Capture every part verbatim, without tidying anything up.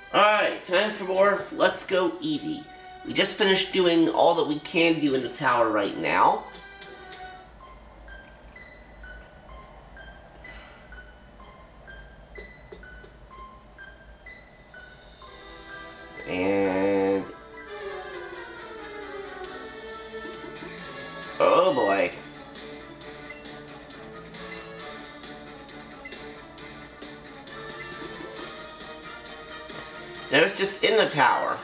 Alright, time for more Let's Go Eevee. We just finished doing all that we can do in the tower right now. And... oh boy. It was just in the tower.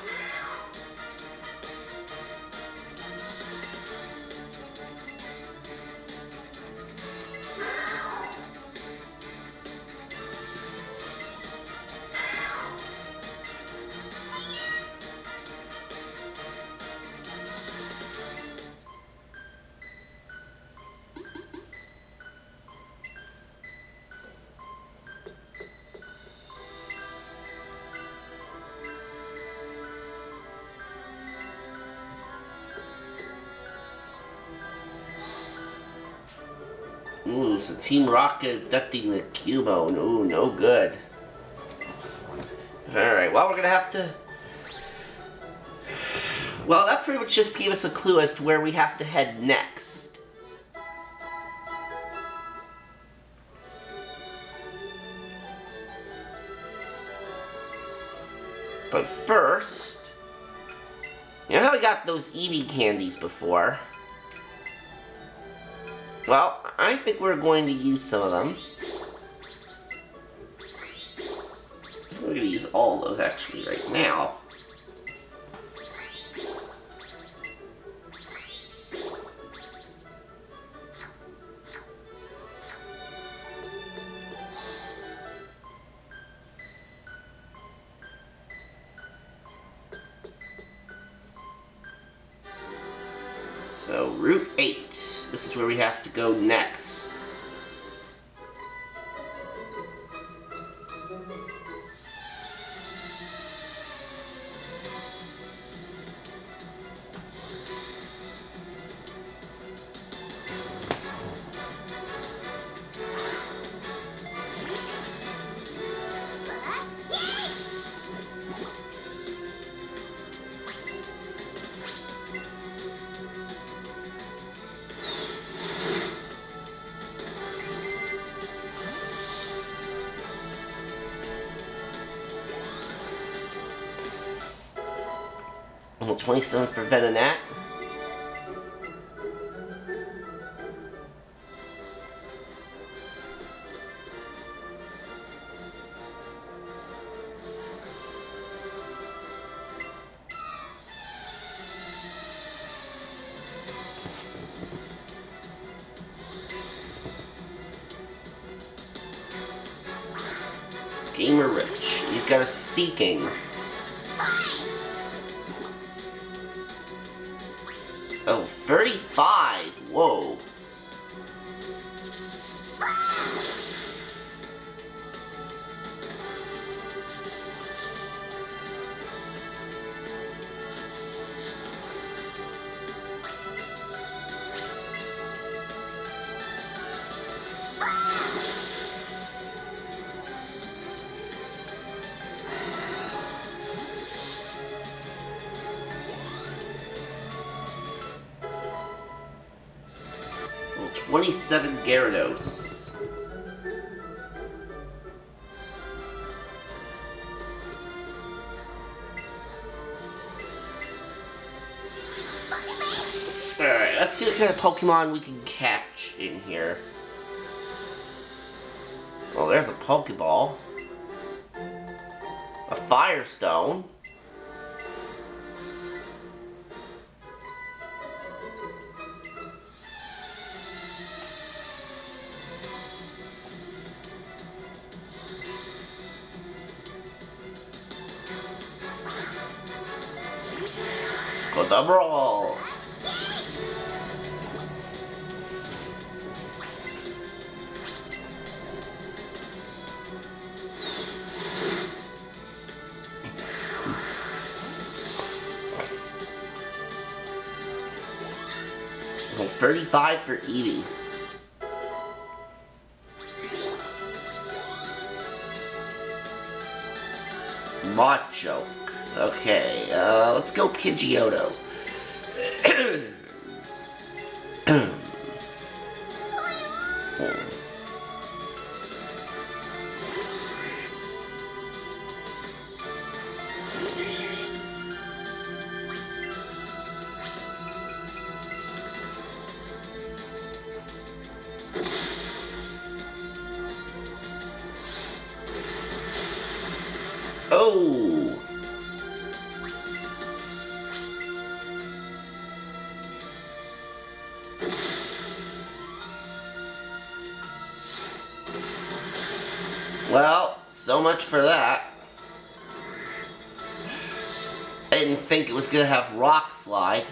Ooh, so Team Rocket abducting the Cubone. Ooh, no good. Alright, well, we're gonna have to... well, that pretty much just gave us a clue as to where we have to head next. But first... you know how we got those Eevee candies before? Well, I think we're going to use some of them. We're going to use all of those actually right now. So, Route eight. This is where we have to go next. Level twenty-seven for Venonat. Gamer Rich, you've got a Seeking. Oh, thirty-five! Whoa. twenty-seven Gyarados. Alright, let's see what kind of Pokemon we can catch in here. Well, there's a Pokeball. A Firestone. Got the brawl. thirty-five for Eevee. Machoke. Okay, uh, let's go Pidgeotto. Oh! Well, so much for that. I didn't think it was gonna have Rock Slide.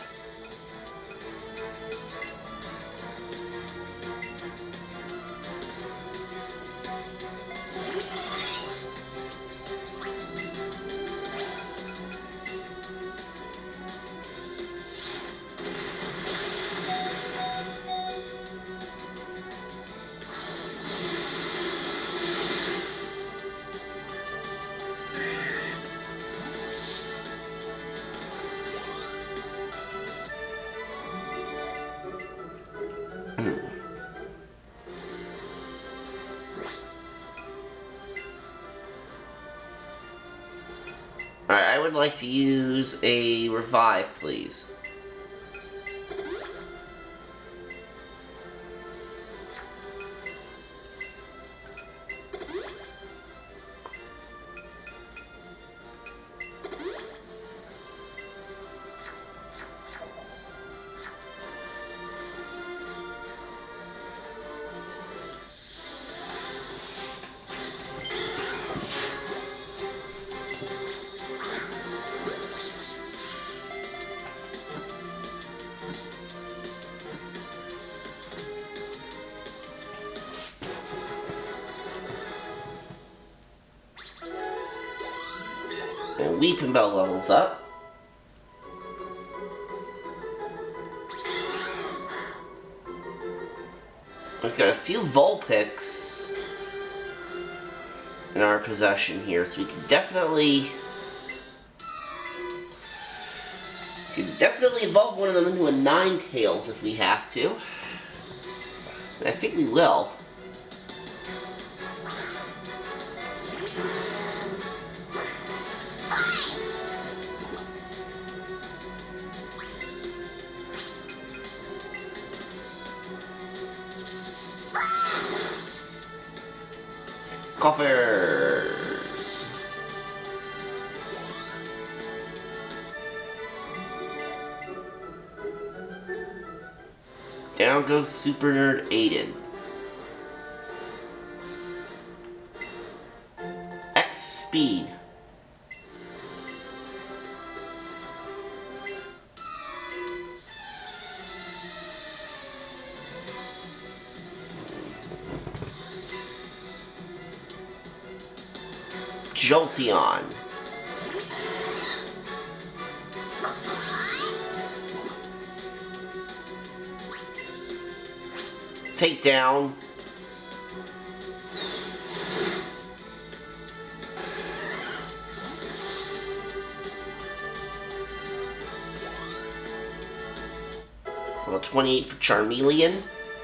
Alright, I would like to use a revive, please. And Weeping Bell levels up. We've got a few Vulpix in our possession here, so we can definitely we can definitely evolve one of them into a Ninetales if we have to. And I think we will. Coffer! Down goes Super Nerd Aiden. X Speed. Jolteon. Take down. Level twenty-eight for Charmeleon.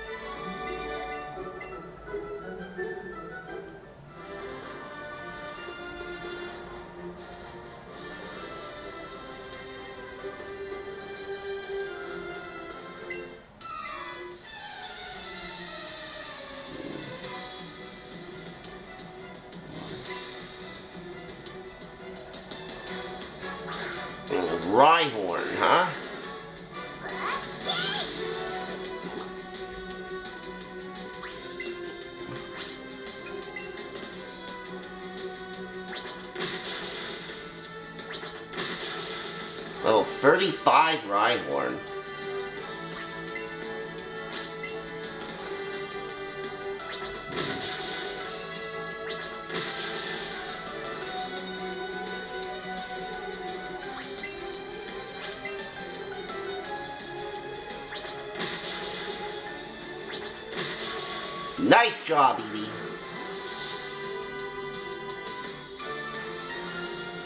Rhyhorn, huh? Oh, thirty-five Rhyhorn. Nice job, Eevee.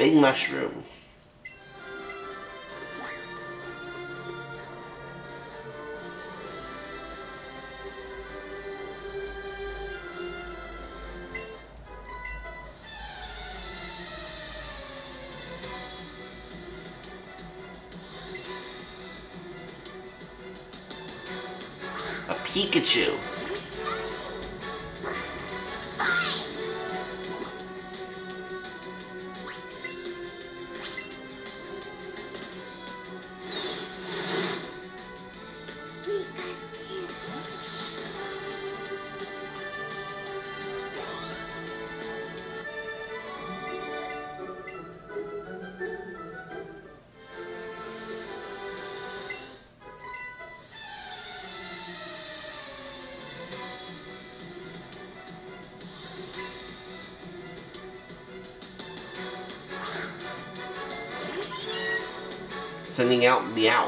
big mushroom. A Pikachu. Sending out Meow.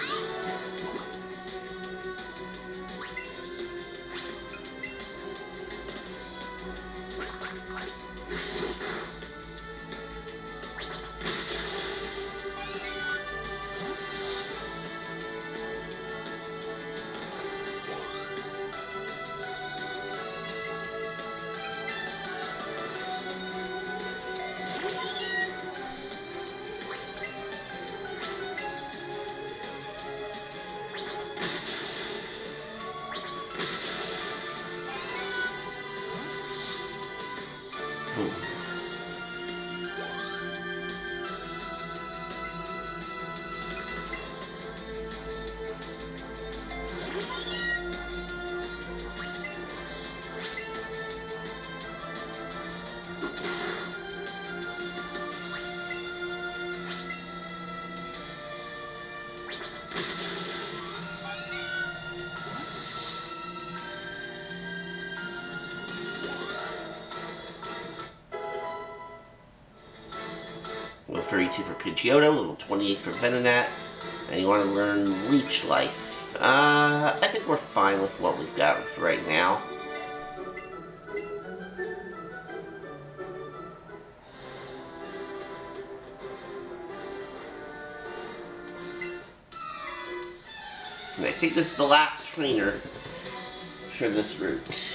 Level thirty-two for Pidgeotto, level twenty-eight for Venonat, and you want to learn Leech Life. Uh, I think we're fine with what we've got right now. And I think this is the last trainer for this route.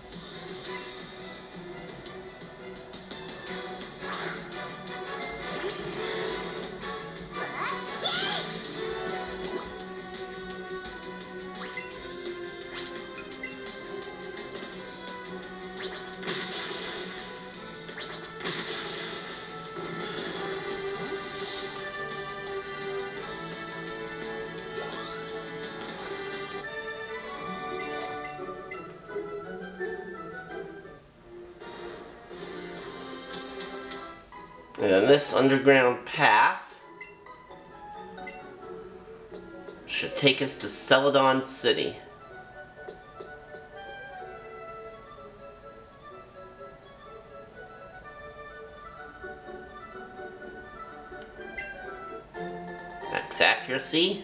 And then this underground path should take us to Celadon City. Max accuracy.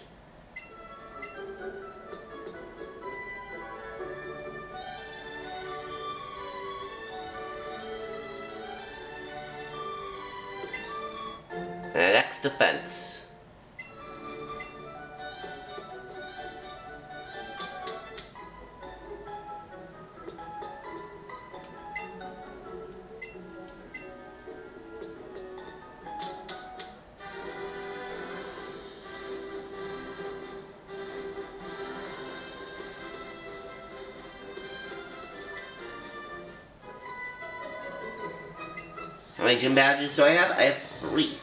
And X defense. How many gym badges do I have? I have three.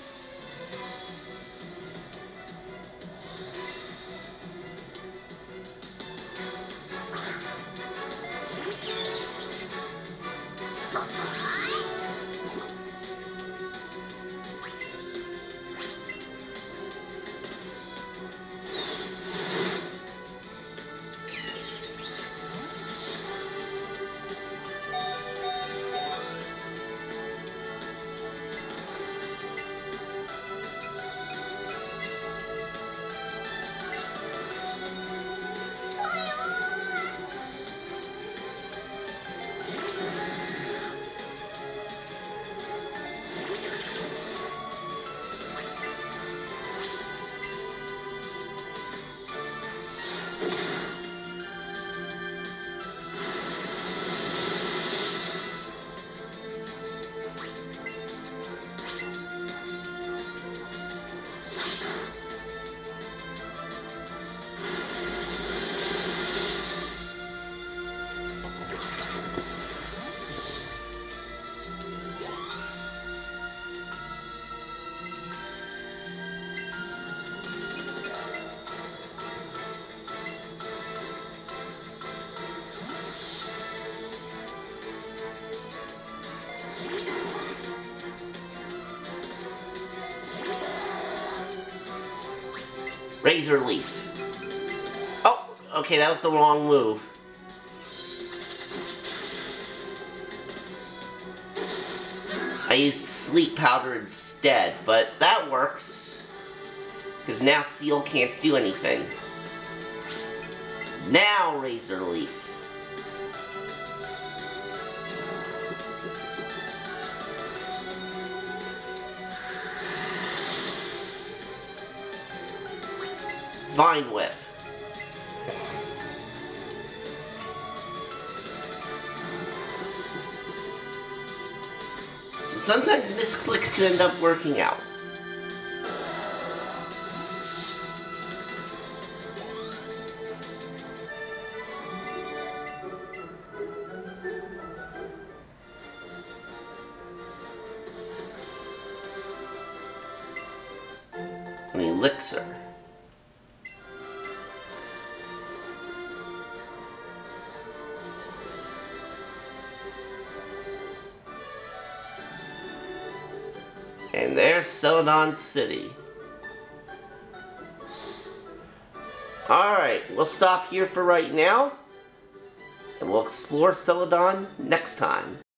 Razor Leaf. Oh, okay, that was the wrong move. I used Sleep Powder instead, but that works. Because now Seal can't do anything. Now Razor Leaf. Vine Whip. So sometimes misclicks can end up working out. An elixir. And there's Celadon City. Alright, we'll stop here for right now. And we'll explore Celadon next time.